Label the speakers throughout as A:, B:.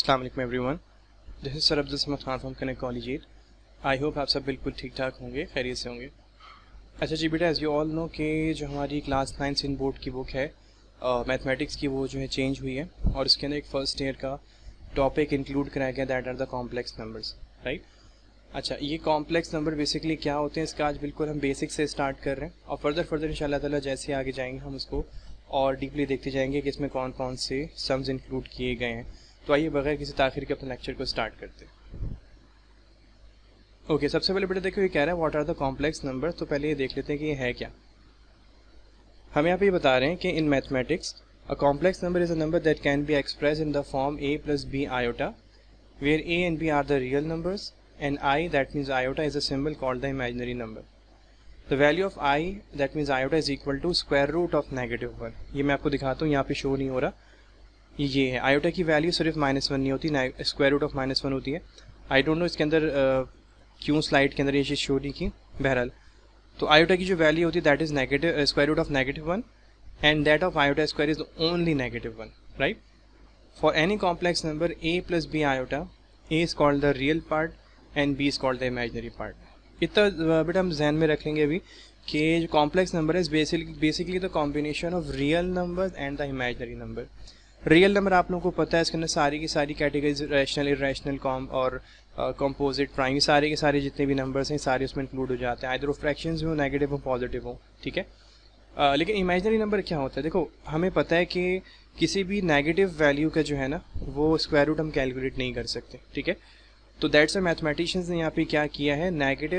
A: अस्सलाम वालेकुम everyone, this is sir Abdul Samad Khan from Connect College. I hope आप सब बिल्कुल ठीक ठाक होंगे, खैरियत से होंगे। अच्छा जी बेटा, एज़ यू ऑल नो कि जो हमारी क्लास 9 इन बोर्ड की बुक है मैथमेटिक्स की, वो जो है चेंज हुई है और उसके अंदर एक फ़र्स्ट ईयर का टॉपिक इंक्लूड कराया गया, that are the complex numbers, right. अच्छा, ये कॉम्प्लेक्स नंबर बेसिकली क्या होते हैं, इसका आज बिल्कुल हम बेसिक से स्टार्ट कर रहे हैं और फर्दर इंशाल्लाह ताला जैसे आगे जाएंगे हम उसको और डीपली देखते जाएंगे कि इसमें कौन कौन से सम्स इंक्लूड किए गए हैं। तो आइए बगैर किसी ताख़िर के अपने लेक्चर को स्टार्ट करते हैं। ओके, सबसे पहले बेटा देखो ये कह रहा है what are the complex number. तो पहले ये देख लेते हैं कि ये है क्या। हम यहाँ पे ये बता रहे हैं कि in mathematics a complex number is a number that can be express in the form a plus b iota where a and b are the real numbers and I, that means iota, is a symbol called the imaginary number. The value of I, that means iota, is equal to square root of -1। ये मैं आपको दिखाता हूँ, यहाँ पे show नहीं हो रहा। ये है आयोटा की वैल्यू सिर्फ -1 नहीं होती, स्क्वायर रूट ऑफ -1 होती है। आई डोंट नो इसके अंदर क्यों स्लाइड के अंदर ये चीज़ शो नहीं की। बहरहाल तो आयोटा की जो वैल्यू होती है that is negative square root of -1 and that of iota square is only -1, right. For any complex number a plus b iota, a is called the real part and b is called the imaginary part। इतना बेटा हम जहन में रख लेंगे अभी कि जो कॉम्प्लेक्स नंबर है basically the combination of real number and the imaginary number. Real number आप लोगों को पता है, इसके अंदर सारी की सारी कैटेगरीज रैशनल, इरेशनल, कॉम और कंपोजिट, प्राइम, सारे के सारे जितने भी नंबर्स हैं सारे उसमें इंक्लूड हो जाते हैं, आइदर वो फ्रैक्शंस हो, नेगेटिव हो, पॉजिटिव हो, ठीक है। लेकिन इमेजिनरी नंबर क्या होता है, देखो हमें पता है कि किसी भी नेगेटिव वैल्यू का जो है ना वो स्क्वायर रूट हम कैलकुलेट नहीं कर सकते, ठीक है। तो दैट्स अ मैथमेटिशियंस ने यहाँ पे क्या किया है,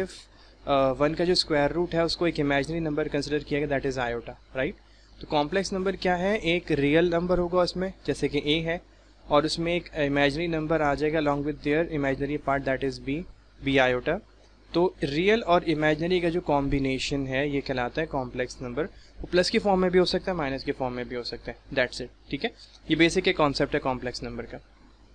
A: -1 का जो स्क्वायर रूट है उसको एक इमेजिनरी नंबर कंसिडर किया गया, दैट इज़ आयोटा, राइट। तो कॉम्प्लेक्स नंबर क्या है, एक रियल नंबर होगा उसमें जैसे कि a है और उसमें एक इमेजिनरी नंबर आ जाएगा along with their imaginary part that is b iota. तो रियल और इमेजिनरी का जो कॉम्बिनेशन है ये कहलाता है कॉम्प्लेक्स नंबर। वो प्लस की फॉर्म में भी हो सकता है, माइनस की फॉर्म में भी हो सकता है, दैट्स इट, ठीक है। ये बेसिक एक कॉन्सेप्ट है कॉम्प्लेक्स नंबर का।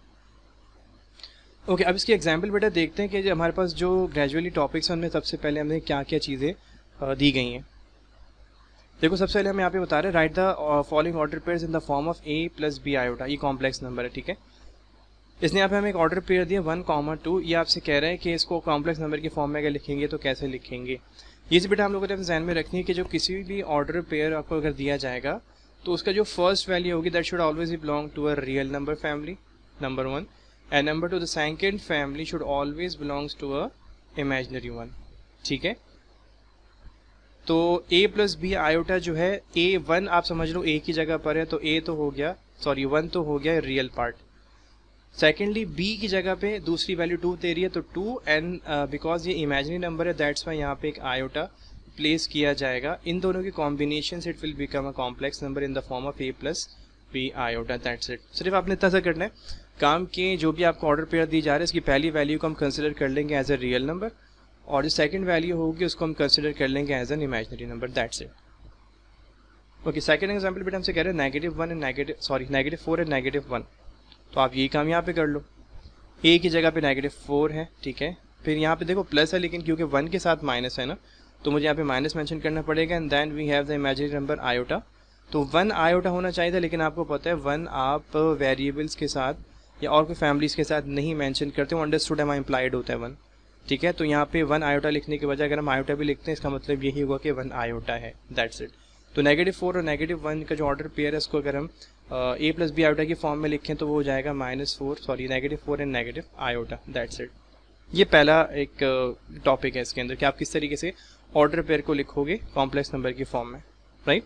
A: ओके, अब इसकी एग्जाम्पल बेटा देखते हैं कि जो हमारे पास जो ग्रेजुअली टॉपिक्स हैं उनमें सबसे पहले हमने क्या क्या चीज़ें दी गई हैं। देखो सबसे पहले हम यहाँ पे बता रहे हैं right the following order pairs in the form of a plus b iota। ये कॉम्प्लेक्स नंबर है, ठीक है। इसने यहाँ पे हमें एक ऑर्डर पेयर दिया 1, 2। ये आपसे कह रहा है कि इसको कॉम्प्लेक्स नंबर की फॉर्म में अगर लिखेंगे तो कैसे लिखेंगे। ये बेटा हम लोगों ने अपने ध्यान में रखनी है कि जो किसी भी ऑर्डर पेयर आपको अगर दिया जाएगा तो उसका जो फर्स्ट वैल्यू होगी that should always belong to a real number family, number 1, and number 2 the second family should always belongs to a imaginary 1, ठीक है। तो a plus b आयोटा जो है a1 आप समझ लो a की जगह पर है तो a तो हो गया, सॉरी 1 तो हो गया रियल पार्ट। सेकेंडली b की जगह पे दूसरी वैल्यू 2 दे रही है तो 2 एंड बिकॉज ये इमेजिनरी नंबर है दैट्स वाई यहाँ पे एक आयोटा प्लेस किया जाएगा। इन दोनों की कॉम्बिनेशन से it will become a complex number in the form of a plus b iota, that's it. सिर्फ आपने इतना सा करना है काम कि जो भी आपको ऑर्डर पेयर दी जा रहा है इसकी पहली वैल्यू को हम कंसिडर कर लेंगे एज अ रियल नंबर और जो सेकंड वैल्यू होगी उसको हम कंसिडर कर लेंगे as an imaginary number, that's it. Okay, second example बेटा हमसे कह रहे हैं -1 एंड -4 एंड -1। तो आप यही काम यहाँ पे कर लो, a की जगह पे -4 है, ठीक है। फिर यहाँ पे देखो प्लस है लेकिन क्योंकि 1 के साथ माइनस है ना तो मुझे यहाँ पे माइनस मेंशन करना पड़ेगा and then we have the imaginary number iota. तो 1 आयोटा होना चाहिए था लेकिन आपको पता है 1 आप वेरिएबल्स के साथ या और कोई फैमिलीज के साथ नहीं मैंशन करते हो, अंडरस्टूड एम इम्प्लाइड होता है 1, ठीक है। तो यहाँ पे 1 आयोटा लिखने के बजाय अगर हम आयोटा भी लिखते हैं इसका मतलब यही होगा कि 1 आयोटा है, दैट्स इट। तो -4 और -1 का जो ऑर्डर पेयर है उसको अगर हम a plus b आयोटा की फॉर्म में लिखें तो वो हो जाएगा -4 and negative iota, that's it. ये पहला एक टॉपिक है इसके अंदर कि आप किस तरीके से ऑर्डर पेयर को लिखोगे कॉम्प्लेक्स नंबर की फॉर्म में, राइट।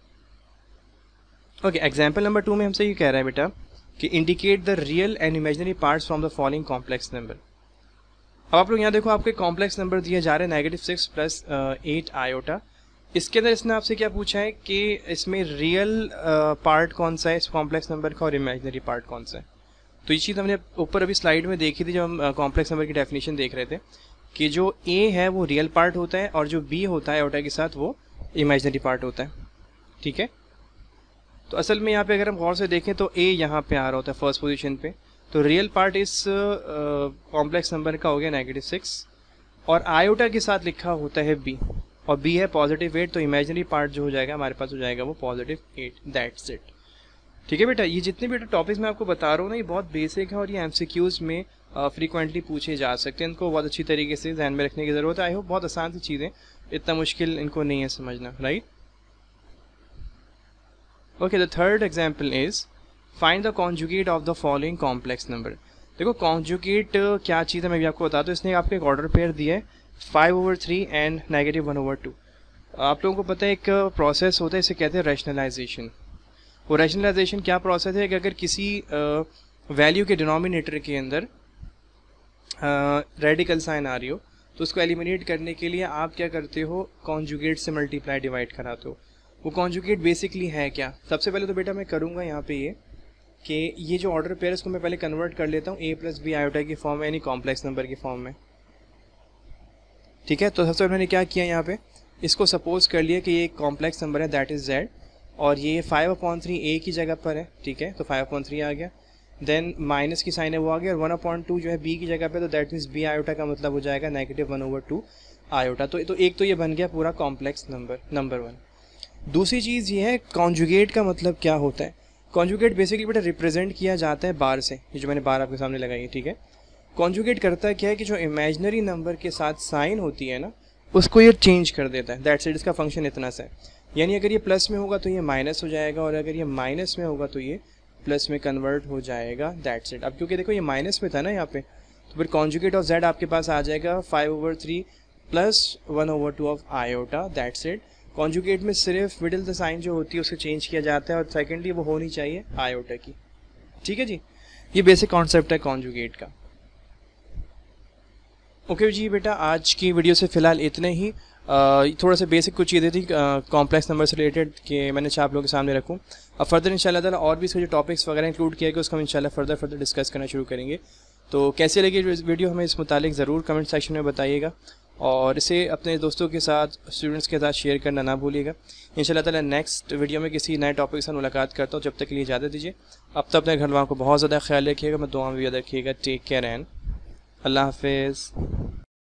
A: ओके, एग्जाम्पल नंबर 2 में हमसे ये कह रहा है बेटा कि indicate the real and imaginary parts from the following complex number. अब आप लोग यहाँ देखो आपके कॉम्प्लेक्स नंबर दिए जा रहे हैं -6 + 8 आयोटा। इसके अंदर इसने आपसे क्या पूछा है कि इसमें रियल पार्ट कौन सा है इस कॉम्प्लेक्स नंबर का और इमेजिनरी पार्ट कौन सा है। तो ये चीज़ हमने ऊपर अभी स्लाइड में देखी थी जब हम कॉम्प्लेक्स नंबर की डेफिनेशन देख रहे थे कि जो a है वो रियल पार्ट होता है और जो b होता है आयोटा के साथ वो इमेजिनरी पार्ट होता है, ठीक है। तो असल में यहाँ पे अगर हम गौर से देखें तो a यहाँ पे आ रहा होता है फर्स्ट पोजीशन पे, तो रियल पार्ट इस कॉम्प्लेक्स नंबर का हो गया -6 और आयोटा के साथ लिखा होता है b और b है +8, तो इमेजिनरी पार्ट जो हो जाएगा हमारे पास हो जाएगा वो +8, दैट्स इट। ठीक है बेटा, ये जितने बेटा टॉपिक्स मैं आपको बता रहा हूँ ना, ये बहुत बेसिक है और ये एमसीक्यूज़ में फ्रीक्वेंटली पूछे जा सकते हैं। इनको बहुत अच्छी तरीके से ध्यान में रखने की ज़रूरत है। आई होप बहुत आसान सी चीज़ें, इतना मुश्किल इनको नहीं है समझना, right. Okay, the third example is find the conjugate of the following complex number. देखो कॉन्जुगेट क्या चीज़ है मैं भी आपको बता दूँ। इसने आपको एक ऑर्डर पेयर दिया है 5/3 एंड -1/2। आप लोगों को पता है एक प्रोसेस होता है, इसे कहते हैं रैशनलाइजेशन। वो रैशनलाइजेशन क्या प्रोसेस है कि अगर किसी वैल्यू के डिनोमिनेटर के अंदर रेडिकल साइन आ रही हो तो उसको एलिमिनेट करने के लिए आप क्या करते हो, कॉन्जुगेट से मल्टीप्लाई डिवाइड कराते हो। वो कॉन्जुगेट बेसिकली है क्या? सबसे पहले तो बेटा मैं करूँगा यहाँ पे ये कि ये जो ऑर्डर पेयर है इसको मैं पहले कन्वर्ट कर लेता हूँ a + b आयोटा की फॉर्म में, यानी कॉम्प्लेक्स नंबर की फॉर्म में। ठीक है, तो सबसे पहले मैंने क्या किया यहाँ पे, इसको सपोज कर लिया कि ये एक कॉम्प्लेक्स नंबर है दैट इज़ z, और ये 5/3 a की जगह पर है। ठीक है, तो 5/3 आ गया, देन माइनस की साइन है वो आ गया, और 1/2 जो है b की जगह पे, तो दैट मीन्स b आयोटा का मतलब हो जाएगा -1/2 आयोटा। तो एक तो ये बन गया पूरा कॉम्प्लेक्स नंबर 1। दूसरी चीज़ ये है कॉन्जुगेट का मतलब क्या होता है। कॉन्जुगेट बेसिकली बेटा रिप्रेजेंट किया जाता है बार से, ये जो मैंने बार आपके सामने लगाई है। ठीक है, कॉन्जुगेट करता क्या है कि जो इमेजिनरी नंबर के साथ साइन होती है ना, उसको ये चेंज कर देता है। दैट्स इट, इसका फंक्शन इतना सा है। यानी अगर ये प्लस में होगा तो ये माइनस हो जाएगा, और अगर ये माइनस में होगा तो ये प्लस में कन्वर्ट हो जाएगा। That's it. अब क्योंकि देखो ये माइनस में था ना यहाँ पे, तो फिर कॉन्जुगेट ऑफ z आपके पास आ जाएगा 5/3 + 1/2 of iota. That's it. Conjugate में सिर्फ मिडिल द साइन जो होती है उसे चेंज किया जाता है, और सेकेंडली वो होनी चाहिए आयोटा की। ठीक है जी, ये बेसिक कॉन्सेप्ट है कॉन्जुगेट का। ओके जी बेटा, आज की वीडियो से फ़िलहाल इतने ही। थोड़ा सा बेसिक कुछ चीज़ें थी कॉम्प्लेक्स नंबर से रिलेटेड कि मैंने आप लोगों के सामने रखूँ। अब फर्दर इंशाल्लाह ताला और भी इसके जो टॉपिक्स वगैरह इंक्लूड किया गया उसको हम इंशाल्लाह फर्दर डिस्कस करना शुरू करेंगे। तो कैसे लगी वीडियो हमें इस मुतालिक ज़रूर कमेंट सेक्शन में बताइएगा, और इसे अपने दोस्तों के साथ, स्टूडेंट्स के साथ शेयर करना ना भूलिएगा। इंशाल्लाह ताला नेक्स्ट वीडियो में किसी नए टॉपिक से मुलाकात करता हूँ। जब तक के लिए इजाज़त दीजिए। अब तो अपने घर वालों को बहुत ज़्यादा ख्याल रखिएगा, मैं दुआ में भी याद रखिएगा। टेक केयर एंड अल्लाह हाफिज़।